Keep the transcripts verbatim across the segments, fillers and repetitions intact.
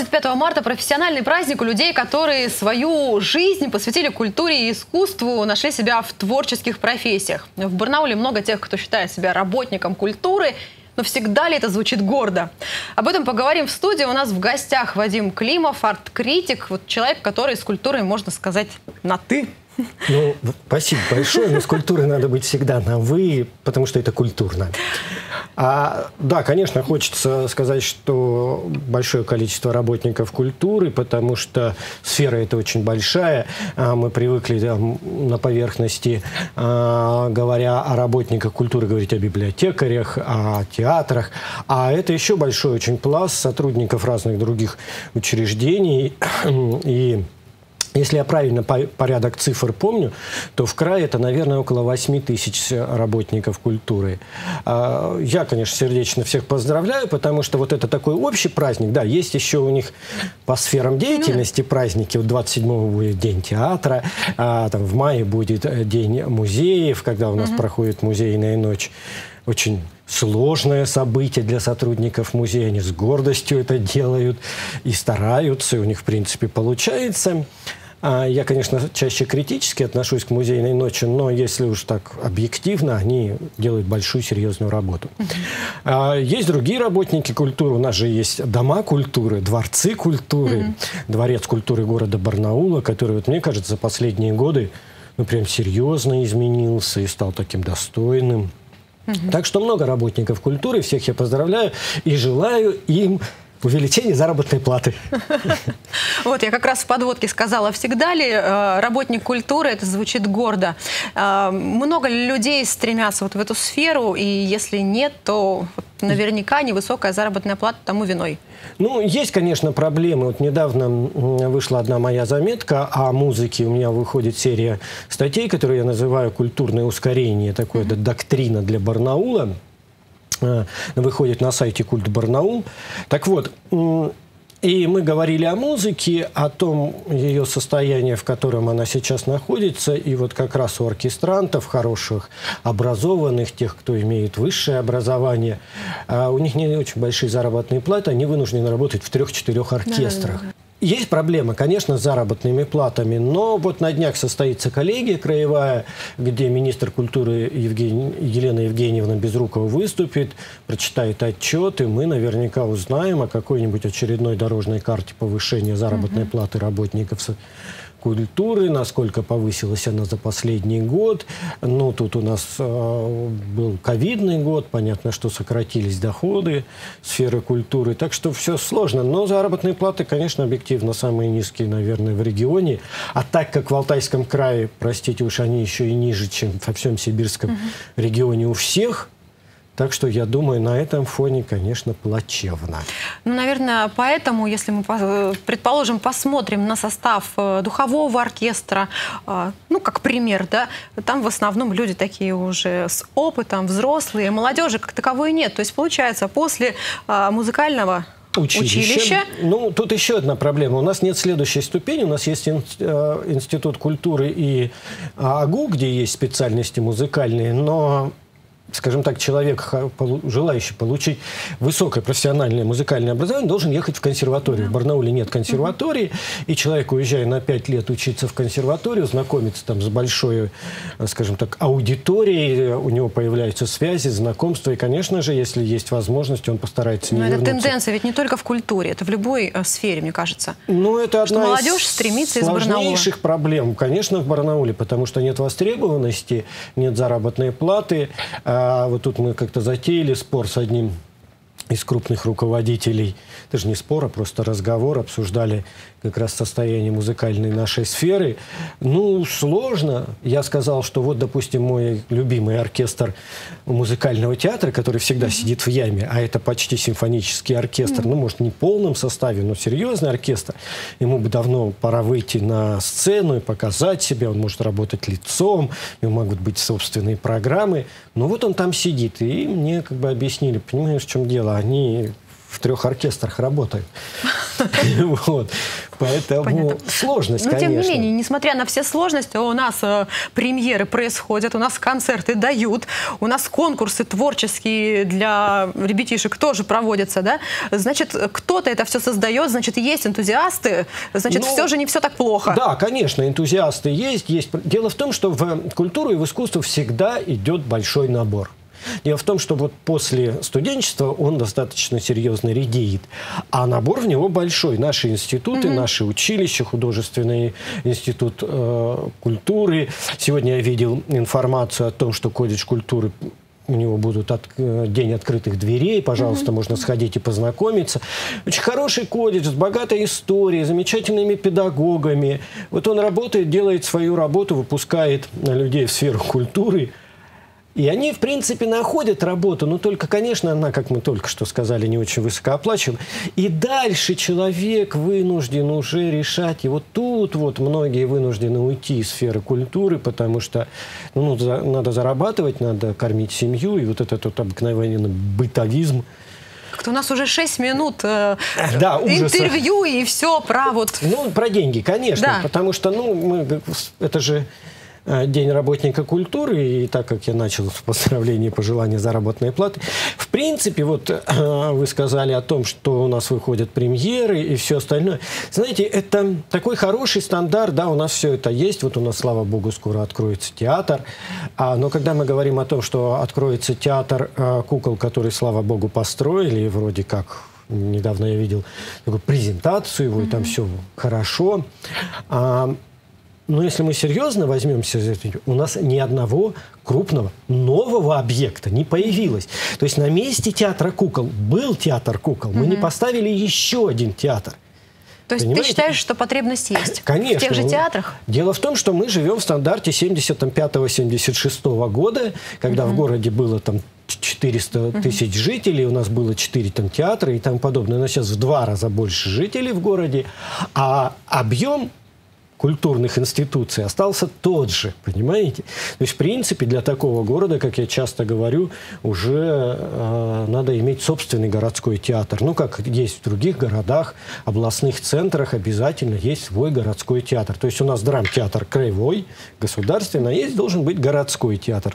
двадцать пятого марта профессиональный праздник у людей, которые свою жизнь посвятили культуре и искусству, нашли себя в творческих профессиях. В Барнауле много тех, кто считает себя работником культуры, но всегда ли это звучит гордо? Об этом поговорим в студии. У нас в гостях Вадим Климов, арт-критик, вот человек, который с культурой, можно сказать, на «ты». Ну, спасибо большое, но с культурой надо быть всегда на «вы», потому что это культурно. А, да, конечно, хочется сказать, что большое количество работников культуры, потому что сфера эта очень большая. А мы привыкли там, на поверхности, а, говоря о работниках культуры, говорить о библиотекарях, о театрах. А это еще большой очень пласт сотрудников разных других учреждений. И если я правильно порядок цифр помню, то в крае это, наверное, около восьми тысяч работников культуры. Я, конечно, сердечно всех поздравляю, потому что вот это такой общий праздник. Да, есть еще у них по сферам деятельности праздники. Вот двадцать седьмого будет День театра, а там в мае будет День музеев, когда у нас mm-hmm. проходит музейная ночь. Очень сложное событие для сотрудников музея. Они с гордостью это делают и стараются, и у них, в принципе, получается. Я, конечно, чаще критически отношусь к музейной ночи, но если уж так объективно, они делают большую серьезную работу. Uh-huh. Есть другие работники культуры. У нас же есть дома культуры, дворцы культуры, uh-huh. дворец культуры города Барнаула, который, вот, мне кажется, за последние годы ну, прям серьезно изменился и стал таким достойным. Uh-huh. Так что много работников культуры, всех я поздравляю и желаю им увеличение заработной платы. Вот, я как раз в подводке сказала, всегда ли э, работник культуры, это звучит гордо. Э, много людей стремятся вот в эту сферу, и если нет, то вот, наверняка невысокая заработная плата тому виной. Ну, есть, конечно, проблемы. Вот недавно вышла одна моя заметка о музыке. У меня выходит серия статей, которую я называю «Культурное ускорение». Такое mm-hmm. доктрина для Барнаула. Выходит на сайте «Культ Барнаул». Так вот, и мы говорили о музыке, о том ее состоянии, в котором она сейчас находится. И вот как раз у оркестрантов, хороших, образованных, тех, кто имеет высшее образование, у них не очень большие заработные платы, они вынуждены работать в трех-четырех оркестрах. Да, да, да. Есть проблемы, конечно, с заработными платами, но вот на днях состоится коллегия краевая, где министр культуры Евгений, Елена Евгеньевна Безрукова выступит, прочитает отчет, и мы наверняка узнаем о какой-нибудь очередной дорожной карте повышения заработной [S2] Mm-hmm. [S1] Платы работников культуры, насколько повысилась она за последний год. Ну, тут у нас э, был ковидный год, понятно, что сократились доходы сферы культуры, так что все сложно. Но заработные платы, конечно, объективно самые низкие, наверное, в регионе. А так как в Алтайском крае, простите уж, они еще и ниже, чем во всем сибирском [S2] Mm-hmm. [S1] Регионе у всех. Так что, я думаю, на этом фоне, конечно, плачевно. Ну, наверное, поэтому, если мы, предположим, посмотрим на состав духового оркестра, ну, как пример, да, там в основном люди такие уже с опытом, взрослые, молодежи как таковой нет. То есть, получается, после музыкального Училище. Училище. Ну, тут еще одна проблема. У нас нет следующей ступени. У нас есть институт культуры и АГУ, где есть специальности музыкальные, но... Скажем так, человек, желающий получить высокое профессиональное музыкальное образование, должен ехать в консерваторию. В Барнауле нет консерватории, и человек, уезжая на пять лет учиться в консерваторию, знакомится там с большой, скажем так, аудиторией, у него появляются связи, знакомства, и, конечно же, если есть возможность, он постарается не Но вернуться. Это тенденция ведь не только в культуре, это в любой э, сфере, мне кажется. Ну, это одна молодежь из стремится из Барнаула. Сложнейших проблем, конечно, в Барнауле, потому что нет востребованности, нет заработной платы. А вот тут мы как-то затеяли спор с одним из крупных руководителей. Это же не спор, а просто разговор. Обсуждали как раз состояние музыкальной нашей сферы. Ну, сложно. Я сказал, что вот, допустим, мой любимый оркестр музыкального театра, который всегда mm-hmm. сидит в яме, а это почти симфонический оркестр, mm-hmm. ну, может, не в полном составе, но серьезный оркестр. Ему бы давно пора выйти на сцену и показать себя. Он может работать лицом, у него могут быть собственные программы. Но вот он там сидит. И мне как бы объяснили, понимаешь, в чем дело? Они в трех оркестрах работаю. Вот. Поэтому Понятно. Сложность, Но, конечно. тем не менее, несмотря на все сложности, у нас э, премьеры происходят, у нас концерты дают, у нас конкурсы творческие для ребятишек тоже проводятся, да? Значит, кто-то это все создает, значит, есть энтузиасты, значит, ну, все же не все так плохо. Да, конечно, энтузиасты есть, есть. Дело в том, что в культуру и в искусство всегда идет большой набор. Дело в том, что вот после студенчества он достаточно серьезно редеет, а набор в него большой. Наши институты, mm-hmm. наши училища, художественный институт э, культуры. Сегодня я видел информацию о том, что колледж культуры, у него будут от, день открытых дверей, пожалуйста, mm-hmm. можно сходить и познакомиться. Очень хороший колледж с богатой историей, замечательными педагогами. Вот он работает, делает свою работу, выпускает людей в сферу культуры. И они, в принципе, находят работу, но только, конечно, она, как мы только что сказали, не очень высокооплачиваема. И дальше человек вынужден уже решать. И вот тут вот многие вынуждены уйти из сферы культуры, потому что ну, надо зарабатывать, надо кормить семью. И вот этот вот обыкновенный бытовизм. Как-то у нас уже шесть минут э, да, интервью и все про вот... Ну, про деньги, конечно. Да. Потому что, ну, мы, это же... День работника культуры, и так как я начал с поздравления и пожелания заработной платы, в принципе, вот вы сказали о том, что у нас выходят премьеры и все остальное. Знаете, это такой хороший стандарт, да, у нас все это есть, вот у нас, слава богу, скоро откроется театр, а, но когда мы говорим о том, что откроется театр а, кукол, который, слава богу, построили, вроде как, недавно я видел такую презентацию его, mm-hmm. и там все хорошо, а, но если мы серьезно возьмемся за это, у нас ни одного крупного нового объекта не появилось. То есть на месте театра кукол был театр кукол, мы mm-hmm. не поставили еще один театр. То есть Понимаете? Ты считаешь, что потребность есть? Конечно. В тех же театрах? Дело в том, что мы живем в стандарте семьдесят пятого — семьдесят шестого года, когда mm-hmm. в городе было там четыреста тысяч mm-hmm. жителей, у нас было четыре там, театра и тому подобное. Но сейчас в два раза больше жителей в городе, а объем культурных институций остался тот же, понимаете? То есть, в принципе, для такого города, как я часто говорю, уже э, надо иметь собственный городской театр. Ну, как есть в других городах, областных центрах обязательно есть свой городской театр. То есть у нас драмтеатр краевой, государственный, а есть должен быть городской театр.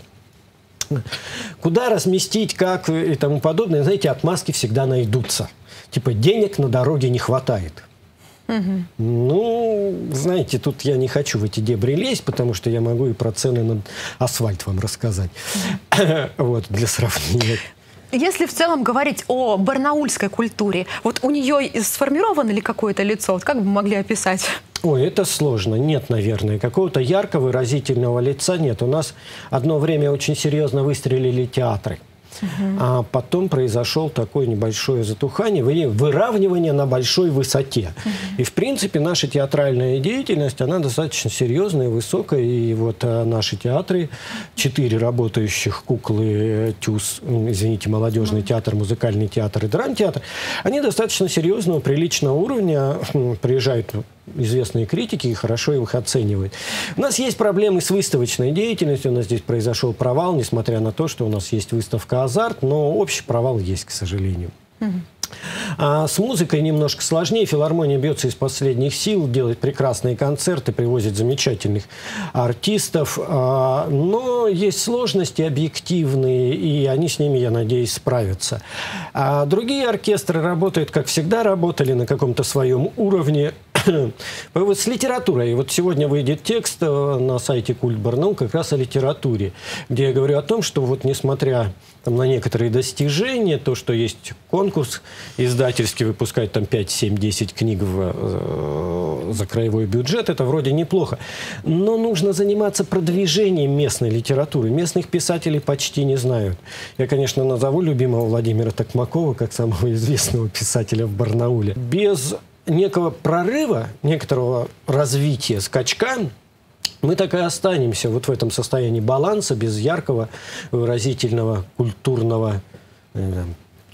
Куда разместить, как и тому подобное, знаете, отмазки всегда найдутся. Типа денег на дороге не хватает. Угу. Ну, знаете, тут я не хочу в эти дебри лезть, потому что я могу и про цены на асфальт вам рассказать. Вот, для сравнения. Если в целом говорить о барнаульской культуре, вот у нее сформировано ли какое-то лицо? Вот как бы могли описать? Ой, это сложно. Нет, наверное. Какого-то яркого, выразительного лица нет. У нас одно время очень серьезно выстрелили театры. Uh-huh. А потом произошел такое небольшое затухание, выравнивание на большой высоте. Uh-huh. И, в принципе, наша театральная деятельность, она достаточно серьезная, высокая. И вот а, наши театры, четыре работающих куклы, ТЮЗ, извините, молодежный uh-huh. театр, музыкальный театр и драмтеатр, они достаточно серьезного, приличного уровня, приезжают известные критики и хорошо их оценивают. У нас есть проблемы с выставочной деятельностью, у нас здесь произошел провал, несмотря на то, что у нас есть выставка «Азарт», но общий провал есть, к сожалению. Угу. А с музыкой немножко сложнее. Филармония бьется из последних сил, делает прекрасные концерты, привозит замечательных артистов. А, но есть сложности объективные, и они с ними, я надеюсь, справятся. А другие оркестры работают, как всегда работали, на каком-то своем уровне. Вот с литературой. Вот сегодня выйдет текст на сайте Культ Барнаул как раз о литературе, где я говорю о том, что вот несмотря там, на некоторые достижения, то, что есть конкурс издательский, выпускать там пять, семь, десять книг в, э, за краевой бюджет, это вроде неплохо. Но нужно заниматься продвижением местной литературы. Местных писателей почти не знают. Я, конечно, назову любимого Владимира Токмакова как самого известного писателя в Барнауле. Без некого прорыва, некоторого развития, скачка, мы так и останемся вот в этом состоянии баланса, без яркого, выразительного, культурного,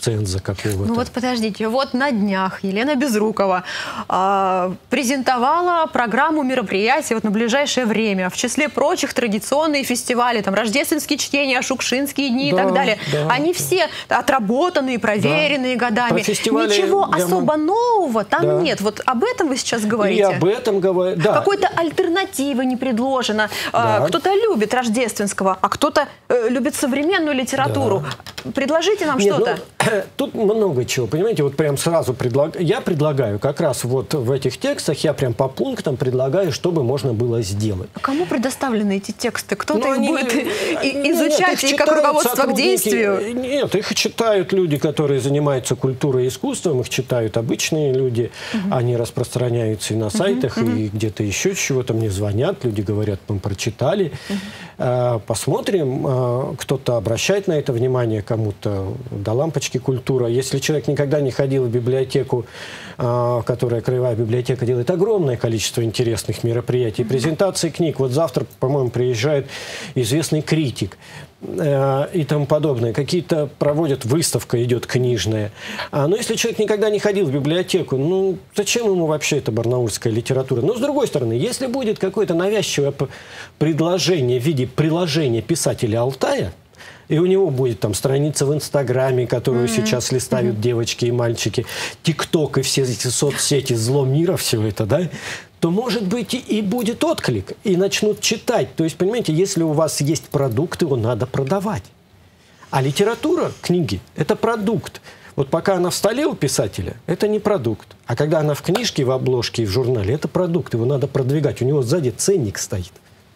ценза какого-то. Ну вот подождите, вот на днях Елена Безрукова э, презентовала программу мероприятий вот на ближайшее время. В числе прочих традиционные фестивали, там рождественские чтения, Шукшинские дни да, и так далее. Да. Они все отработанные, проверенные да. годами. Ничего я особо мог... нового там да. нет. Вот об этом вы сейчас говорите? И об этом говорю, да. Какой-то альтернативы не предложено. Да. Кто-то любит рождественского, а кто-то э, любит современную литературу. Да. Предложите нам что-то. Ну, тут много чего, понимаете, вот прям сразу предлагаю. Я предлагаю как раз вот в этих текстах, я прям по пунктам предлагаю, чтобы можно было сделать. А кому предоставлены эти тексты? Кто-то их они, будет они, изучать нет, и как руководство к действию? Нет, их читают люди, которые занимаются культурой и искусством, их читают обычные люди, угу. они распространяются и на сайтах, угу. и где-то еще чего-то, мне звонят, люди говорят, мы прочитали. Угу. Посмотрим, кто-то обращает на это внимание, кому-то до лампочки культура. Если человек никогда не ходил в библиотеку, которая Краевая библиотека делает огромное количество интересных мероприятий, презентаций книг. Вот завтра, по-моему, приезжает известный критик и тому подобное. Какие-то проводят, выставка идет книжная. Но если человек никогда не ходил в библиотеку, ну, зачем ему вообще эта барнаульская литература? Но, с другой стороны, если будет какое-то навязчивое предложение в виде приложения писателя Алтая, и у него будет там страница в Инстаграме, которую mm-hmm. сейчас листают mm-hmm. девочки и мальчики, ТикТок и все эти соцсети, зло мира, все это, да, то, может быть, и, и будет отклик, и начнут читать. То есть, понимаете, если у вас есть продукт, его надо продавать. А литература, книги, это продукт. Вот пока она в столе у писателя, это не продукт. А когда она в книжке, в обложке и в журнале, это продукт, его надо продвигать. У него сзади ценник стоит.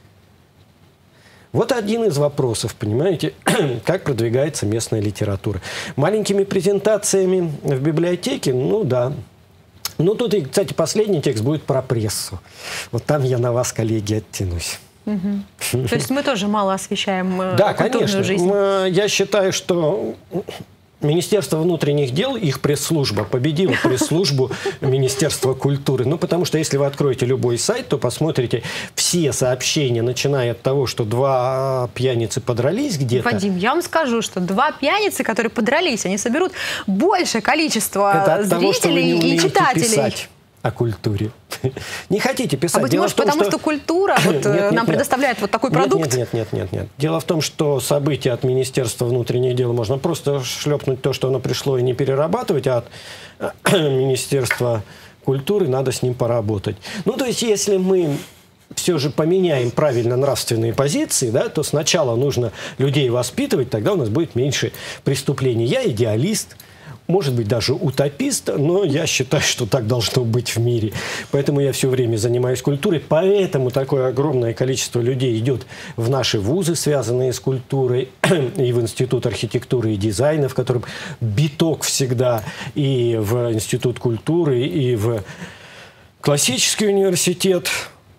Вот один из вопросов, понимаете, как продвигается местная литература. Маленькими презентациями в библиотеке, ну да. Ну тут, и, кстати, последний текст будет про прессу. Вот там я на вас, коллеги, оттянусь. Угу. То есть мы тоже мало освещаем да, культурную конечно. жизнь? Я считаю, что Министерство внутренних дел, их пресс-служба победила пресс-службу Министерства культуры. Ну, потому что если вы откроете любой сайт, то посмотрите все сообщения, начиная от того, что два пьяницы подрались где-то. Вадим, я вам скажу, что два пьяницы, которые подрались, они соберут большее количество Это от того, что вы не зрителей и читателей. Писать о культуре. Не хотите писать. А быть может, потому что, что культура вот, нет, нет, нам нет. предоставляет вот такой продукт? Нет, нет, нет, нет, нет. Дело в том, что события от Министерства внутренних дел можно просто шлепнуть то, что оно пришло, и не перерабатывать, а от Министерства культуры надо с ним поработать. Ну, то есть, если мы все же поменяем правильно нравственные позиции, да, то сначала нужно людей воспитывать, тогда у нас будет меньше преступлений. Я идеалист. Может быть, даже утопист, но я считаю, что так должно быть в мире. Поэтому я все время занимаюсь культурой. Поэтому такое огромное количество людей идет в наши вузы, связанные с культурой, и в Институт архитектуры и дизайна, в котором биток всегда, и в Институт культуры, и в классический университет.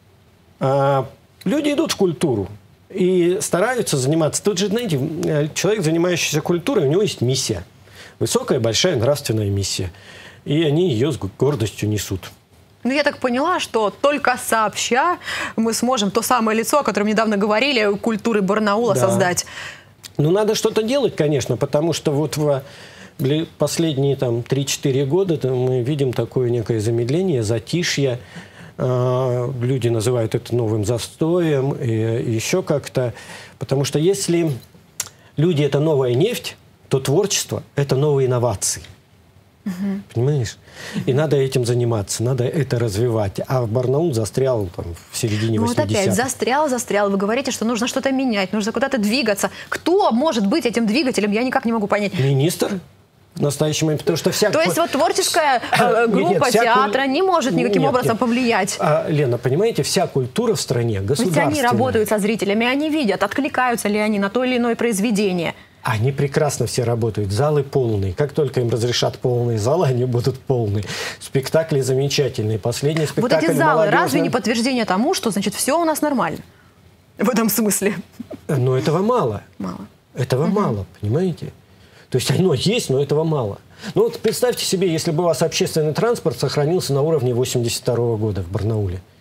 А люди идут в культуру и стараются заниматься. Тут же, знаете, человек, занимающийся культурой, у него есть миссия. Высокая, большая нравственная миссия. И они ее с гордостью несут. Ну, я так поняла, что только сообща мы сможем то самое лицо, о котором недавно говорили, культуры Барнаула да. создать. Ну, надо что-то делать, конечно, потому что вот в последние там три-четыре года мы видим такое некое замедление, затишье. Люди называют это новым застоем и еще как-то. Потому что если люди – это новая нефть, то творчество – это новые инновации. Угу. Понимаешь? И надо этим заниматься, надо это развивать. А Барнаул застрял там, в середине восьмидесятых. Ну вот опять, застрял, застрял. Вы говорите, что нужно что-то менять, нужно куда-то двигаться. Кто может быть этим двигателем, я никак не могу понять. Министр в настоящий момент, потому что вся... То есть вот творческая э, группа нет, нет, театра куль... не может никаким нет, образом нет. повлиять? А, Лена, понимаете, вся культура в стране государственная. Ведь они работают со зрителями, они видят, откликаются ли они на то или иное произведение. Они прекрасно все работают. Залы полные. Как только им разрешат полные залы, они будут полные. Спектакли замечательные. Последний спектакль вот эти залы молодежный... разве не подтверждение тому, что, значит, все у нас нормально? В этом смысле. Но этого мало. Мало. Этого угу. мало, понимаете? То есть оно есть, но этого мало. Ну вот представьте себе, если бы у вас общественный транспорт сохранился на уровне восемьдесят второго года в Барнауле.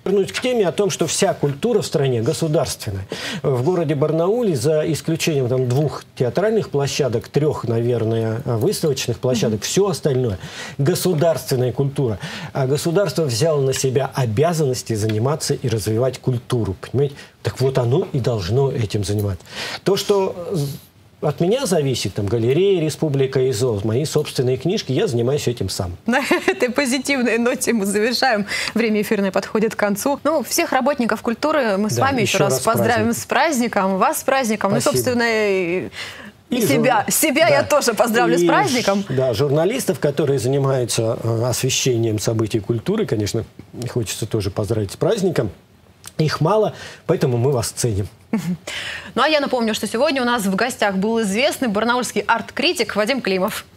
вернусь к теме о том, что вся культура в стране государственная. В городе Барнауле, за исключением там, двух театральных площадок, трех, наверное, выставочных площадок, mm-hmm. все остальное государственная культура. А государство взяло на себя обязанности заниматься и развивать культуру. Понимаете? Так вот оно и должно этим заниматься. То, что от меня зависит, там, галерея «Республика ИЗО», мои собственные книжки, я занимаюсь этим сам. На этой позитивной ноте мы завершаем. Время эфирное подходит к концу. Ну, всех работников культуры мы с да, вами еще, еще раз, раз поздравим праздник. с праздником, вас с праздником, Спасибо. ну и, собственно, и, и себя, жур... себя да. я тоже поздравлю и, с праздником. Да, журналистов, которые занимаются освещением событий культуры, конечно, хочется тоже поздравить с праздником. Их мало, поэтому мы вас ценим. Ну а я напомню, что сегодня у нас в гостях был известный барнаульский арт-критик Вадим Климов.